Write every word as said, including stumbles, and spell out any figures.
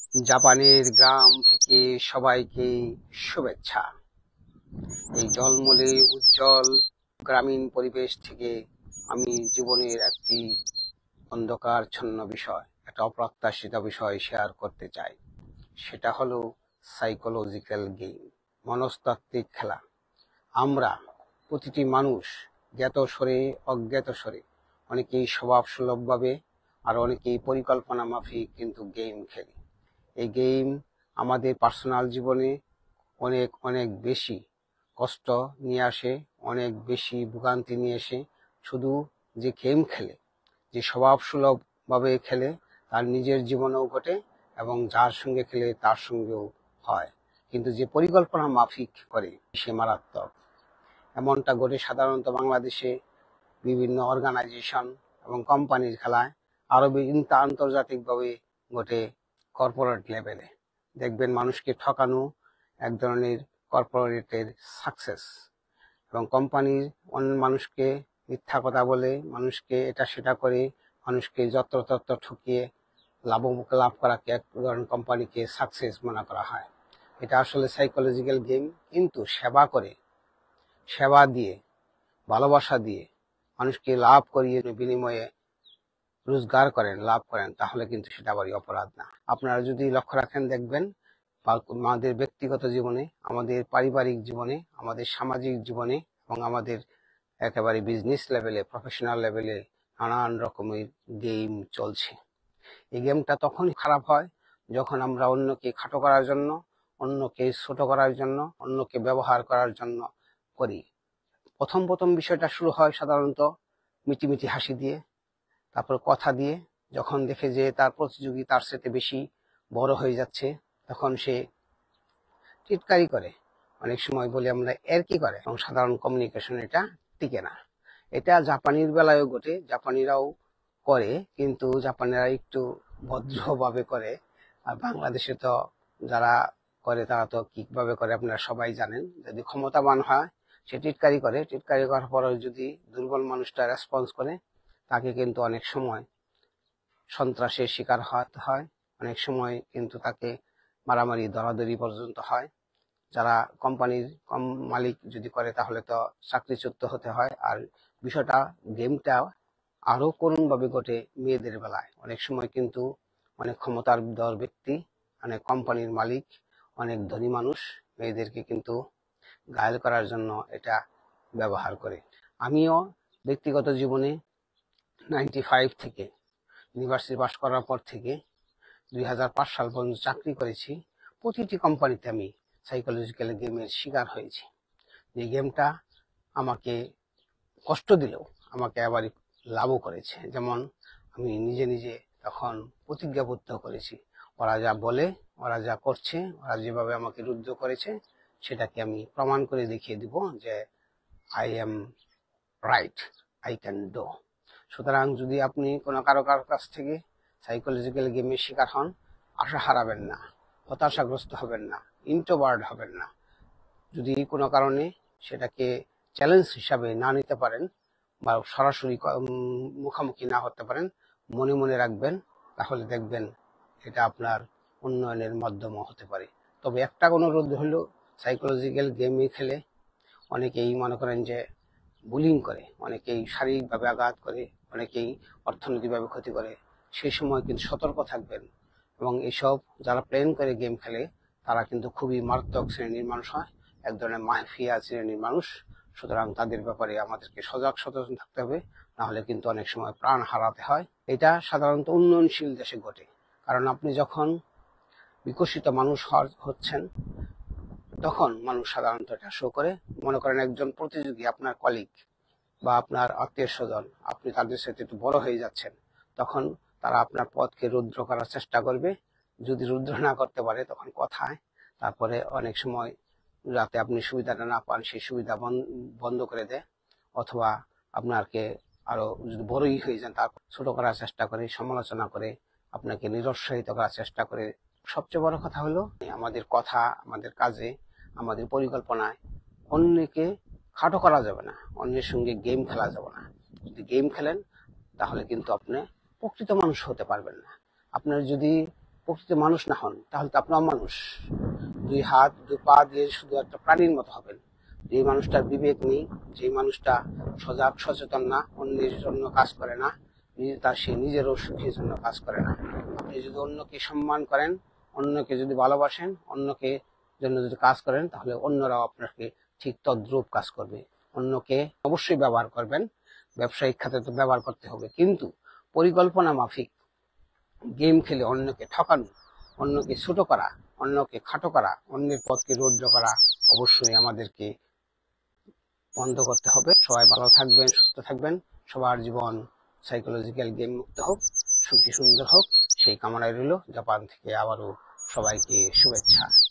জাপানের গ্রাম থেকে সবাইকে শুভেচ্ছা। এই ঝলমলে উজ্জ্বল গ্রামীণ পরিবেশ থেকে আমি জীবনের একটি অন্ধকারচ্ছন্ন বিষয়, একটা অপ্রত্যাশিত বিষয় শেয়ার করতে চাই। সেটা হলো সাইকোলজিক্যাল গেম, মনস্তাত্ত্বিক খেলা। আমরা প্রতিটি মানুষ জ্ঞাত স্বরে অজ্ঞাত স্বরে অনেকেই স্বভাবসুলভভাবে আর অনেকেই পরিকল্পনা মাফিক কিন্তু গেম খেলি। এই গেম আমাদের পার্সোনাল জীবনে অনেক অনেক বেশি কষ্ট নিয়ে আসে, অনেক বেশি ভোগান্তি নিয়ে আসে। শুধু যে গেম খেলে, যে স্বভাবসুলভভাবে খেলে, তার নিজের জীবনেও ঘটে এবং যার সঙ্গে খেলে তার সঙ্গেও হয়। কিন্তু যে পরিকল্পনা মাফিক করে সে মারাত্মক। এমনটা ঘটে সাধারণত বাংলাদেশে বিভিন্ন অর্গানাইজেশন এবং কোম্পানির খেলায়, আরো বিভিন্ন আন্তর্জাতিকভাবে ঘটে কর্পোরেট লেভেলে। দেখবেন মানুষকে ঠকানো এক ধরনের কর্পোরেটের সাকসেস, এবং কোম্পানির অন্য মানুষকে মিথ্যা কথা বলে, মানুষকে এটা সেটা করে, মানুষকে যত্রতত্র ঠকিয়ে লাভ লাভ করাকে এক ধরনের কোম্পানিকে সাকসেস মনে করা হয়। এটা আসলে সাইকোলজিক্যাল গেম। কিন্তু সেবা করে, সেবা দিয়ে, ভালোবাসা দিয়ে মানুষকে লাভ করিয়ে বিনিময়ে রোজগার করেন, লাভ করেন, তাহলে কিন্তু সেটা আবার অপরাধ না। আপনারা যদি লক্ষ্য রাখেন, দেখবেন আমাদের ব্যক্তিগত জীবনে, আমাদের পারিবারিক জীবনে, আমাদের সামাজিক জীবনে এবং আমাদের একেবারে বিজনেস লেভেলে, প্রফেশনাল লেভেলে নানান রকমের গেম চলছে। এই গেমটা তখনই খারাপ হয় যখন আমরা অন্যকে খাটো করার জন্য, অন্যকে ছোট করার জন্য, অন্যকে ব্যবহার করার জন্য করি। প্রথম প্রথম বিষয়টা শুরু হয় সাধারণত মিটিমিটি হাসি দিয়ে, তারপর কথা দিয়ে। যখন দেখে যে তার প্রতিযোগী তার সাথে বেশি বড় হয়ে যাচ্ছে, তখন সে টিটকারি করে, অনেক সময় বলি আমরা এর কি করে, এবং সাধারণ কমিউনিকেশন এটা টিকে না। এটা জাপানির বেলায়ও ঘটে, জাপানিরাও করে, কিন্তু জাপানিরা একটু ভদ্রভাবে করে। আর বাংলাদেশে তো যারা করে তারা তো কিভাবে করে আপনারা সবাই জানেন। যদি ক্ষমতাবান হয় সে টিটকারি করে, টিটকারি করার পরেও যদি দুর্বল মানুষটা রেসপন্স করে, তাকে কিন্তু অনেক সময় সন্ত্রাসের শিকার হতে হয়, অনেক সময় কিন্তু তাকে মারামারি দরাদরি পর্যন্ত হয়। যারা কোম্পানির কম মালিক যদি করে তাহলে তো চাকরিচ্যুত হতে হয়। আর বিষয়টা, গেমটা আরো করুণ ভাবে ঘটে মেয়েদের বেলায়। অনেক সময় কিন্তু অনেক ক্ষমতার দর ব্যক্তি, অনেক কোম্পানির মালিক, অনেক ধনী মানুষ মেয়েদেরকে কিন্তু ঘায়েল করার জন্য এটা ব্যবহার করে। আমিও ব্যক্তিগত জীবনে নাইনটি ফাইভ থেকে ইউনিভার্সিটি পাস করার পর থেকে দুই হাজার পাঁচ সাল পর্যন্ত চাকরি করেছি। প্রতিটি কোম্পানিতে আমি সাইকোলজিক্যাল গেমের শিকার হয়েছি। যে গেমটা আমাকে কষ্ট দিলেও আমাকে আবার লাভও করেছে। যেমন আমি নিজে নিজে তখন প্রতিজ্ঞাবদ্ধ করেছি, ওরা যা বলে, ওরা যা করছে, ওরা যেভাবে আমাকে রুদ্ধ করেছে, সেটাকে আমি প্রমাণ করে দেখিয়ে দিব যে I am right, I can do. সুতরাং যদি আপনি কোনো কারো কারো কাছ থেকে সাইকোলজিক্যাল গেমের শিকার হন, আশা হারাবেন না, হতাশাগ্রস্ত হবেন না, ইন্ট্রোভার্ট হবেন না। যদি কোনো কারণে সেটাকে চ্যালেঞ্জ হিসাবে না নিতে পারেন বা সরাসরি মুখোমুখি না হতে পারেন, মনে মনে রাখবেন, তাহলে দেখবেন এটা আপনার উন্নয়নের মাধ্যমও হতে পারে। তবে একটা অনুরোধ হলো, সাইকোলজিক্যাল গেমে খেলে অনেকেই মনে করেন যে বুলিং করে, অনেকেই শারীরিকভাবে আঘাত করে, অনেকেই অর্থনৈতিকভাবে ক্ষতি করে। সেই সময় কিন্তু সতর্ক থাকবেন। এবং এইসব যারা প্ল্যান করে গেম খেলে তারা কিন্তু খুবই মারাত্মক শ্রেণীর মানুষ হয়, এক ধরনের মাফিয়া শ্রেণীর মানুষ। সুতরাং তাদের ব্যাপারে আমাদেরকে সজাগ সচেতন থাকতে হবে, নাহলে কিন্তু অনেক সময় প্রাণ হারাতে হয়। এটা সাধারণত উন্নয়নশীল দেশে ঘটে, কারণ আপনি যখন বিকশিত মানুষ হচ্ছেন তখন মানুষ সাধারণত এটা শো করে। মনে করেন একজন প্রতিযোগী, আপনার কলিগ বা আপনার আত্মীয় স্বজন, আপনি তাদের সাথে একটু বড় হয়ে যাচ্ছেন, তখন তারা আপনার পথকে রুদ্র করার চেষ্টা করবে। যদি রুদ্র না করতে পারে তখন কথায়, তারপরে অনেক সময় যাতে আপনি সুবিধাটা না পান সেই সুবিধা বন্ধ করে দেয়, অথবা আপনাকে আরো যদি বড়ই হয়ে যান তারপর ছোট করার চেষ্টা করে, সমালোচনা করে, আপনাকে নিরুৎসাহিত করার চেষ্টা করে। সবচেয়ে বড় কথা হলো আমাদের কথা, আমাদের কাজে, আমাদের পরিকল্পনায় অন্যকে খাটো করা যাবে না, অন্যের সঙ্গে গেম খেলা যাবে না। যদি গেম খেলেন তাহলে কিন্তু আপনি প্রকৃত মানুষ হতে পারবেন না। আপনার যদি প্রকৃত মানুষ না হন, তাহলে তো আপনি অমানুষ। দুই হাত দুই পা দিয়ে শুধু একটা প্রাণীর মতো হবেন। যে মানুষটার বিবেক নেই, যে মানুষটা সজাগ সচেতন না, অন্যের জন্য কাজ করে না, তার সে নিজেরও সুখের জন্য কাজ করে না। আপনি যদি অন্যকে সম্মান করেন, অন্যকে যদি ভালোবাসেন, অন্যকে জন্য যদি কাজ করেন, তাহলে অন্যরাও আপনাকে ঠিক তদ্রূপ কাজ করবে। অন্যকে অবশ্যই ব্যবহার করবেন, ব্যবসায়িক খাতে তো ব্যবহার করতে হবে, কিন্তু পরিকল্পনা মাফিক গেম খেলে অন্যকে ঠকানো, অন্যকে ছোট করা, অন্যকে খাটো করা, অন্যের পথকে রৌদ্র করা অবশ্যই আমাদেরকে বন্ধ করতে হবে। সবাই ভালো থাকবেন, সুস্থ থাকবেন, সবার জীবন সাইকোলজিক্যাল গেম মুক্ত হোক, সুখী সুন্দর হোক, সেই কামনায় রইল। জাপান থেকে আবারও সবাইকে শুভেচ্ছা।